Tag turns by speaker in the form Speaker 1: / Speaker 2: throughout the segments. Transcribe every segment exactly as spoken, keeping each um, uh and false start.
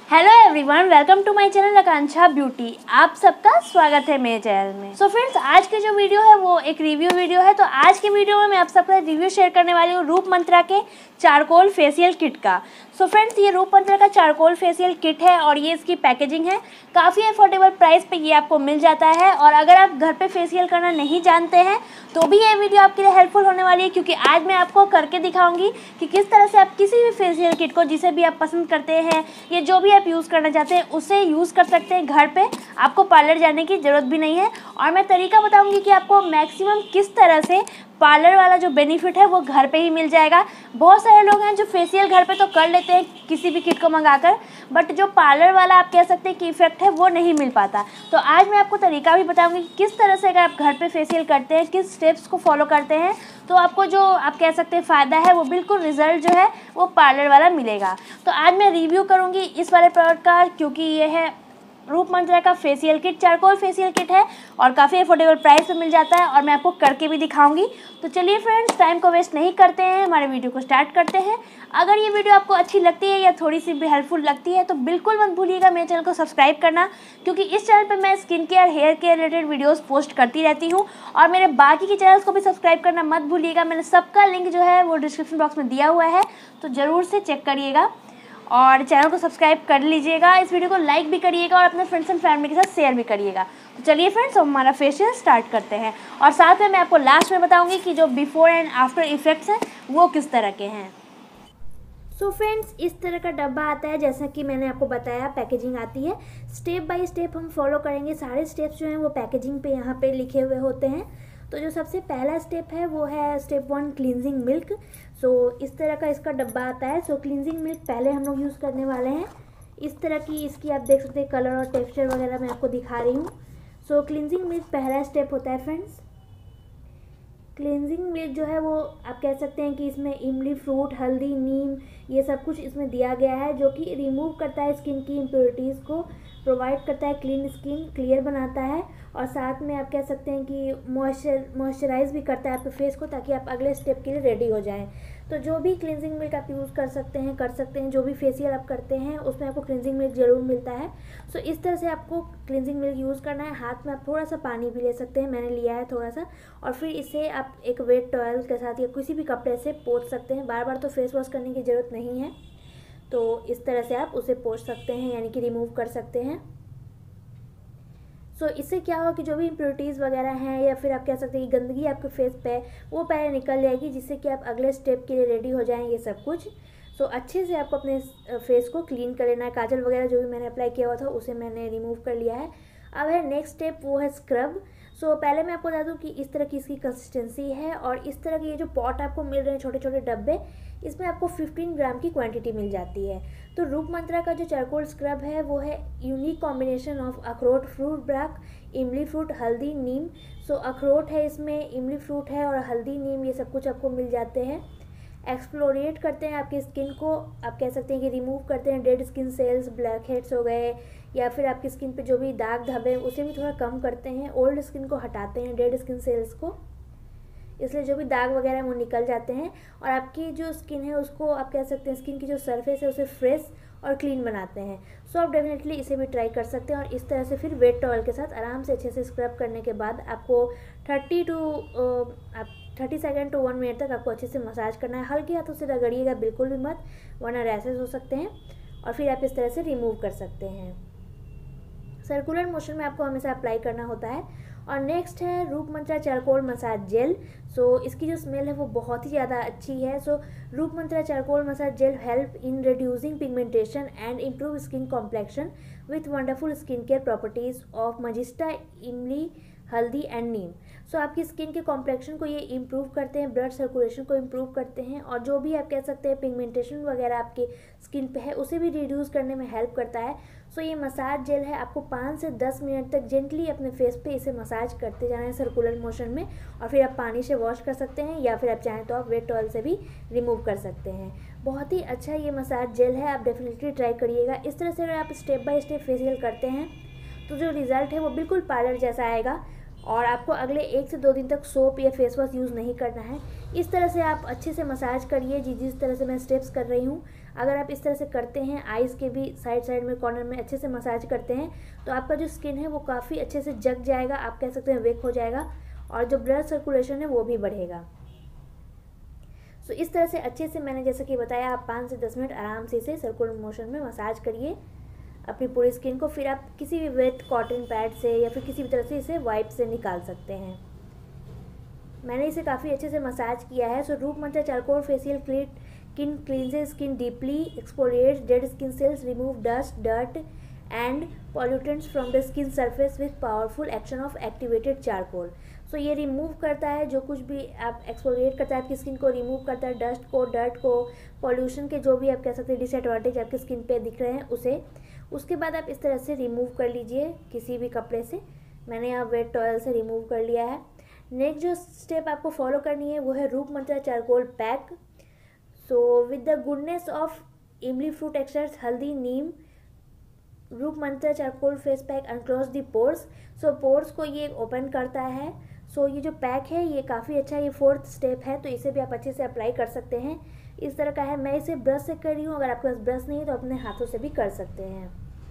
Speaker 1: Hello everyone, welcome to my channel Akanksha beauty. आप सबका स्वागत है मेरे चैनल में। सो so फ्रेंड्स, आज के जो वीडियो है वो एक रिव्यू वीडियो है। तो आज के वीडियो में मैं आप सबका रिव्यू शेयर करने वाली हूँ रूप मंत्रा के चारकोल फेशियल किट का। सो so फ्रेंड्स, ये रूप मंत्रा का चारकोल फेशियल किट है और ये इसकी पैकेजिंग है। काफ़ी अफोर्डेबल प्राइस पे ये आपको मिल जाता है। और अगर आप घर पे फेशियल करना नहीं जानते हैं तो भी ये वीडियो आपके लिए हेल्पफुल होने वाली है, क्योंकि आज मैं आपको करके दिखाऊंगी कि किस तरह से आप किसी भी फेशियल किट को, जिसे भी आप पसंद करते हैं या जो भी आप यूज़ करना चाहते हैं, उसे यूज़ कर सकते हैं घर पे। आपको पार्लर जाने की ज़रूरत भी नहीं है। और मैं तरीका बताऊंगी कि आपको मैक्सिमम किस तरह से पार्लर वाला जो बेनिफिट है वो घर पे ही मिल जाएगा। बहुत सारे लोग हैं जो फेशियल घर पे तो कर लेते हैं किसी भी किट को मंगाकर, बट जो पार्लर वाला आप कह सकते हैं कि इफेक्ट है वो नहीं मिल पाता। तो आज मैं आपको तरीका भी बताऊंगी कि किस तरह से अगर आप घर पे फेशियल करते हैं, किस स्टेप्स को फॉलो करते हैं, तो आपको जो आप कह सकते हैं फ़ायदा है वो बिल्कुल रिजल्ट जो है वो पार्लर वाला मिलेगा। तो आज मैं रिव्यू करूँगी इस वाले प्रोडक्ट का, क्योंकि ये है रूप मंत्रा का facial kit, charcoal facial kit है और काफ़ी अफोर्डेबल प्राइस पे मिल जाता है और मैं आपको करके भी दिखाऊंगी। तो चलिए फ्रेंड्स, टाइम को वेस्ट नहीं करते हैं, हमारे वीडियो को स्टार्ट करते हैं। अगर ये वीडियो आपको अच्छी लगती है या थोड़ी सी भी हेल्पफुल लगती है तो बिल्कुल मत भूलिएगा मेरे चैनल को सब्सक्राइब करना, क्योंकि इस चैनल पर मैं skin care, hair care related videos post करती रहती हूँ। और मेरे बाकी के चैनल्स को भी सब्सक्राइब करना मत भूलिएगा। मैंने सबका लिंक जो है वो डिस्क्रिप्शन बॉक्स में दिया हुआ है, तो ज़रूर से चेक करिएगा और चैनल को सब्सक्राइब कर लीजिएगा। इस वीडियो को लाइक भी करिएगा और अपने फ्रेंड्स एंड फैमिली के साथ शेयर भी करिएगा। तो चलिए फ्रेंड्स, हम हमारा फेशियल स्टार्ट करते हैं और साथ में मैं आपको लास्ट में बताऊंगी कि जो बिफोर एंड आफ्टर इफेक्ट्स हैं वो किस तरह के हैं। सो so फ्रेंड्स, इस तरह का डब्बा आता है, जैसा कि मैंने आपको बताया पैकेजिंग आती है। स्टेप बाय स्टेप हम फॉलो करेंगे। सारे स्टेप्स जो हैं वो पैकेजिंग पे यहाँ पे लिखे हुए होते हैं। तो जो सबसे पहला स्टेप है वो है step one, cleansing milk. So इस तरह का इसका डब्बा आता है। सो क्लींजिंग मिल्क पहले हम लोग यूज़ करने वाले हैं। इस तरह की इसकी आप देख सकते हैं कलर और टेक्सचर वगैरह मैं आपको दिखा रही हूँ। सो क्लींजिंग मिल्क पहला स्टेप होता है फ्रेंड्स। क्लींजिंग मिल्क जो है वो आप कह सकते हैं कि इसमें इमली फ्रूट, हल्दी, नीम, ये सब कुछ इसमें दिया गया है, जो कि रिमूव करता है स्किन की इम्प्योरिटीज़ को, प्रोवाइड करता है क्लीन स्किन, क्लियर बनाता है और साथ में आप कह सकते हैं कि मॉइस्चर मॉइस्चराइज भी करता है आपके फेस को, ताकि आप अगले स्टेप के लिए रेडी हो जाएं। तो जो भी क्लींजिंग मिल्क आप यूज़ कर सकते हैं कर सकते हैं जो भी फेशियल आप करते हैं उसमें आपको क्लींजिंग मिल्क ज़रूर मिलता है। सो इस तरह से आपको क्लींजिंग मिल्क यूज़ करना है। हाथ में आप थोड़ा सा पानी भी ले सकते हैं, मैंने लिया है थोड़ा सा, और फिर इसे आप एक वेट टॉवल के साथ या किसी भी कपड़े से पोंछ सकते हैं। बार बार तो फेस वॉश करने की ज़रूरत नहीं है, तो इस तरह से आप उसे पोंछ सकते हैं, यानी कि रिमूव कर सकते हैं। सो so, इससे क्या होगा कि जो भी इम्प्योरिटीज़ वगैरह हैं या फिर आप कह सकते हैं कि गंदगी आपके फेस पे वो पहले निकल जाएगी, जिससे कि आप अगले स्टेप के लिए रेडी हो जाएं ये सब कुछ। सो so, अच्छे से आपको अपने फेस को क्लीन कर लेना है। काजल वगैरह जो भी मैंने अप्लाई किया हुआ था उसे मैंने रिमूव कर लिया है। अब है नेक्स्ट स्टेप, वो है स्क्रब। सो so, पहले मैं आपको बता दूं कि इस तरह की इसकी कंसिस्टेंसी है और इस तरह के ये जो पॉट आपको मिल रहे हैं छोटे छोटे डब्बे, इसमें आपको पंद्रह ग्राम की क्वांटिटी मिल जाती है। तो रूप मंत्रा का जो चारकोल स्क्रब है वो है यूनिक कॉम्बिनेशन ऑफ अखरोट, फ्रूट ब्राक, इमली फ्रूट, हल्दी, नीम। सो अखरोट है इसमें, इमली फ्रूट है और हल्दी, नीम, ये सब कुछ आपको मिल जाते हैं। एक्सप्लोरिएट करते हैं आपकी स्किन को, आप कह सकते हैं कि रिमूव करते हैं dead skin cells, blackheads हो गए या फिर आपकी स्किन पे जो भी दाग धब्बे उसे भी थोड़ा कम करते हैं। ओल्ड स्किन को हटाते हैं, डेड स्किन सेल्स को, इसलिए जो भी दाग वगैरह वो निकल जाते हैं और आपकी जो स्किन है उसको आप कह सकते हैं स्किन की जो सरफेस है उसे फ्रेश और क्लीन बनाते हैं। सो आप डेफिनेटली इसे भी ट्राई कर सकते हैं। और इस तरह से फिर वेट टॉवल के साथ आराम से अच्छे से स्क्रब करने के बाद आपको थर्टी टू आप thirty second to one minute तक आपको अच्छे से मसाज करना है। हल्के हाथों से रगड़िएगा बिल्कुल भी मत, वरना रैशेज हो सकते हैं। और फिर आप इस तरह से रिमूव कर सकते हैं। सर्कुलर मोशन में आपको हमेशा अप्लाई करना होता है। और नेक्स्ट है Roop Mantra charcoal massage gel. So इसकी जो स्मेल है वो बहुत ही ज़्यादा अच्छी है। So Roop Mantra charcoal massage gel help in reducing pigmentation and improve skin complexion with wonderful skin care properties of मजिस्टा, इमली, हल्दी एंड नीम। सो आपकी स्किन के कॉम्प्लेक्शन को ये इम्प्रूव करते हैं, ब्लड सर्कुलेशन को इम्प्रूव करते हैं और जो भी आप कह सकते हैं पिगमेंटेशन वगैरह आपकी स्किन पे है उसे भी रिड्यूस करने में हेल्प करता है। सो ये मसाज जेल है, आपको पाँच से दस मिनट तक जेंटली अपने फेस पे इसे मसाज करते जाना है सर्कुलर मोशन में, और फिर आप पानी से वॉश कर सकते हैं या फिर आप चाहें तो आप वेट टॉवल से भी रिमूव कर सकते हैं। बहुत ही अच्छा ये मसाज जेल है, आप डेफिनेटली ट्राई करिएगा। इस तरह से अगर आप स्टेप बाय स्टेप फेशियल करते हैं तो जो रिज़ल्ट है वो बिल्कुल पार्लर जैसा आएगा और आपको अगले एक से दो दिन तक सोप या फेस वॉश यूज़ नहीं करना है। इस तरह से आप अच्छे से मसाज करिए, जिस जिस तरह से मैं स्टेप्स कर रही हूँ अगर आप इस तरह से करते हैं, आइज़ के भी साइड साइड में कॉर्नर में अच्छे से मसाज करते हैं, तो आपका जो स्किन है वो काफ़ी अच्छे से जग जाएगा, आप कह सकते हैं वेक हो जाएगा, और जो ब्लड सर्कुलेशन है वो भी बढ़ेगा। सो so, इस तरह से अच्छे से मैंने जैसे कि बताया, आप पाँच से दस मिनट आराम से इसे सर्कुलर मोशन में मसाज करिए अपनी पूरी स्किन को। फिर आप किसी भी वेट कॉटन पैड से या फिर किसी भी तरह से इसे वाइप से निकाल सकते हैं। मैंने इसे काफ़ी अच्छे से मसाज किया है। So Roop Mantra charcoal facial clean skin cleanses skin deeply, exfoliates dead skin cells, remove dust dirt and pollutants from the skin surface with powerful action of activated charcoal. So ये रिमूव करता है जो कुछ भी आप एक्सफोलिएट करता है आपकी स्किन को, रिमूव करता है डस्ट को, डर्ट को, पॉल्यूशन के जो भी आप कह सकते हैं डिसएडवांटेज आपकी स्किन पे दिख रहे हैं उसे। उसके बाद आप इस तरह से रिमूव कर लीजिए किसी भी कपड़े से। मैंने यहाँ वेट टॉवल से रिमूव कर लिया है। नेक्स्ट जो स्टेप आपको फॉलो करनी है वो है Roop Mantra charcoal pack. So with the goodness of इमली फ्रूट एक्सट्रैक्ट, हल्दी, नीम, Roop Mantra charcoal face pack unclose the pores. So pores को ये ओपन करता है। सो so, ये जो पैक है ये काफ़ी अच्छा, ये फोर्थ स्टेप है, तो इसे भी आप अच्छे से अप्लाई कर सकते हैं। इस तरह का है, मैं इसे ब्रश से कर रही हूँ, अगर आपके पास ब्रश नहीं है तो अपने हाथों से भी कर सकते हैं।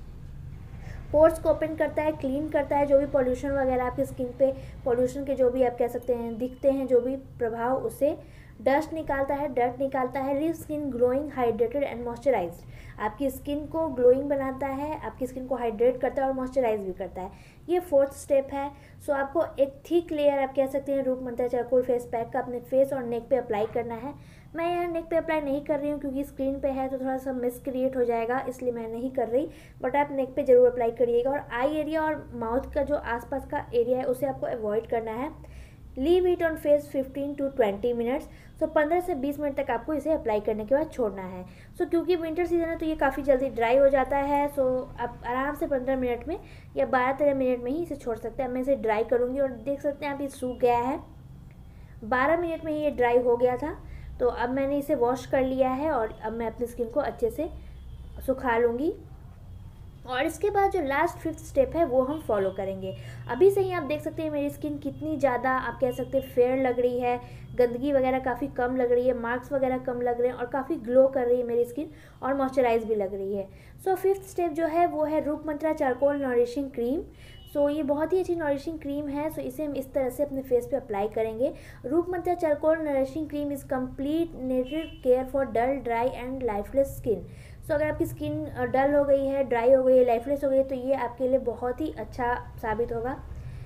Speaker 1: पोर्स को ओपन करता है, क्लीन करता है, जो भी पॉल्यूशन वगैरह आपकी स्किन पे, पॉल्यूशन के जो भी आप कह सकते हैं दिखते हैं जो भी प्रभाव, उसे डस्ट निकालता है, डर्ट निकालता है। Leave skin glowing, hydrated and moisturised, आपकी स्किन को ग्लोइंग बनाता है, आपकी स्किन को हाइड्रेट करता है और मॉइस्चराइज भी करता है। ये फोर्थ स्टेप है। सो आपको एक थिक लेयर आप कह सकते हैं रूप मंत्रा चारकोल फेस पैक का अपने फेस और नेक पे अप्लाई करना है। मैं यहाँ नेक पे अप्लाई नहीं कर रही हूँ क्योंकि स्क्रीन पे है तो थोड़ा सा मिस क्रिएट हो जाएगा, इसलिए मैं नहीं कर रही, बट आप नेक पे ज़रूर अप्लाई करिएगा। और आई एरिया और माउथ का जो आसपास का एरिया है उसे आपको अवॉइड करना है। Leave it on face fifteen to twenty minutes. So पंद्रह से बीस मिनट तक आपको इसे अप्लाई करने के बाद छोड़ना है। सो so, क्योंकि विंटर सीजन है तो ये काफ़ी जल्दी ड्राई हो जाता है। सो so, आप आराम से पंद्रह मिनट में या बारह तेरह मिनट में ही इसे छोड़ सकते हैं। मैं इसे ड्राई करूँगी और देख सकते हैं आप ये सूख गया है, बारह मिनट में ही ये ड्राई हो गया था। तो अब मैंने इसे वॉश कर लिया है और अब मैं अपनी स्किन को अच्छे से सुखा लूँगी। और इसके बाद जो लास्ट फिफ्थ स्टेप है वो हम फॉलो करेंगे। अभी से ही आप देख सकते हैं मेरी स्किन कितनी ज़्यादा आप कह सकते हैं फेयर लग रही है, गंदगी वगैरह काफ़ी कम लग रही है, मार्क्स वगैरह कम लग रहे हैं और काफ़ी ग्लो कर रही है मेरी स्किन और मॉइस्चराइज भी लग रही है। सो फिफ्थ स्टेप जो है वो है Roop Mantra charcoal nourishing cream. So so, ये बहुत ही अच्छी नॉरिशिंग क्रीम है। सो so, इसे हम इस तरह से अपने फेस पे अप्लाई करेंगे। Roop Mantra charcoal nourishing cream is complete natural care for dull, dry and lifeless skin. So अगर आपकी स्किन डल हो गई है, ड्राई हो गई है, लाइफलेस हो गई है, तो ये आपके लिए बहुत ही अच्छा साबित होगा।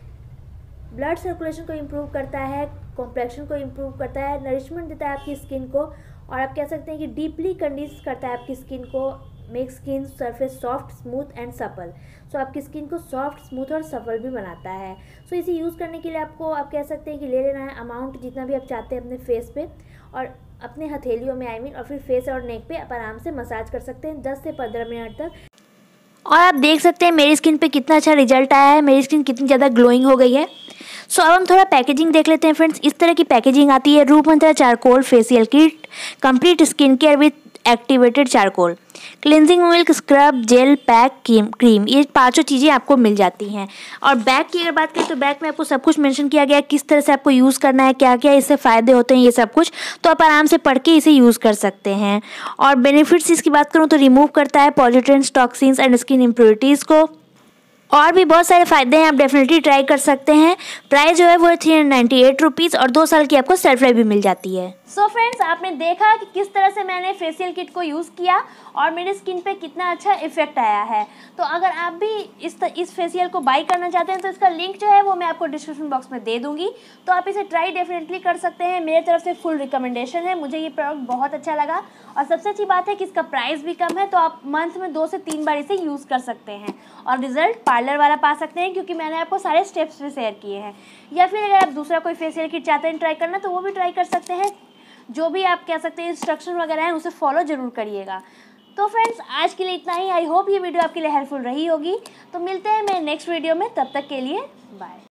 Speaker 1: ब्लड सर्कुलेशन को इम्प्रूव करता है, कॉम्प्लेक्शन को इम्प्रूव करता है, नरिशमेंट देता है आपकी स्किन को, और आप कह सकते हैं कि डीपली कंडीस करता है आपकी स्किन को, make skin surface soft, smooth and supple. So आपकी स्किन को सॉफ्ट, स्मूथ और सफल भी बनाता है। सो so, इसे यूज़ करने के लिए आपको आप कह सकते हैं कि ले लेना है अमाउंट जितना भी आप चाहते हैं अपने फेस पे, और अपने हथेलियों में आई मीन और फिर फेस और नेक पे आप आराम से मसाज कर सकते हैं दस से पंद्रह मिनट तक। और आप देख सकते हैं मेरी स्किन पे कितना अच्छा रिजल्ट आया है, मेरी स्किन कितनी ज़्यादा ग्लोइंग हो गई है। सो so, अब हम थोड़ा पैकेजिंग देख लेते हैं फ्रेंड्स। इस तरह की पैकेजिंग आती है। Roop Mantra charcoal facial kit, complete skin care with activated charcoal, cleansing milk, scrub, gel, pack, cream, ये पांचों चीज़ें आपको मिल जाती हैं। और बैग की अगर बात करें तो बैग में आपको सब कुछ मेंशन किया गया है, किस तरह से आपको यूज़ करना है, क्या क्या इससे फ़ायदे होते हैं, ये सब कुछ तो आप आराम से पढ़ के इसे यूज़ कर सकते हैं। और बेनिफिट्स इसकी बात करूँ तो रिमूव करता है pollutants, toxins and skin impurities को, और भी बहुत सारे फ़ायदे हैं, आप डेफिनेटली ट्राई कर सकते हैं। प्राइस जो है वो three hundred ninety eight rupees और दो साल की आपको सेल्फ लाइफ भी मिल जाती है। सो so फ्रेंड्स, आपने देखा कि किस तरह से मैंने फेशियल किट को यूज़ किया और मेरी स्किन पे कितना अच्छा इफेक्ट आया है। तो अगर आप भी इस इस फेशियल को बाई करना चाहते हैं तो इसका लिंक जो है वो मैं आपको डिस्क्रिप्शन बॉक्स में दे दूँगी, तो आप इसे ट्राई डेफिनेटली कर सकते हैं। मेरे तरफ से फुल रिकमेंडेशन है, मुझे ये प्रोडक्ट बहुत अच्छा लगा। और सबसे अच्छी बात है कि इसका प्राइस भी कम है, तो आप मंथ में दो से तीन बार इसे यूज़ कर सकते हैं और रिजल्ट पार्लर वाला पा सकते हैं, क्योंकि मैंने आपको सारे स्टेप्स भी शेयर किए हैं। या फिर अगर आप दूसरा कोई फेशियल किट चाहते हैं ट्राई करना तो वो भी ट्राई कर सकते हैं। जो भी आप कह सकते हैं इंस्ट्रक्शन वगैरह हैं उसे फॉलो ज़रूर करिएगा। तो फ्रेंड्स, आज के लिए इतना ही। आई होप ये वीडियो आपके लिए हेल्पफुल रही होगी। तो मिलते हैं मेरे नेक्स्ट वीडियो में, तब तक के लिए बाय।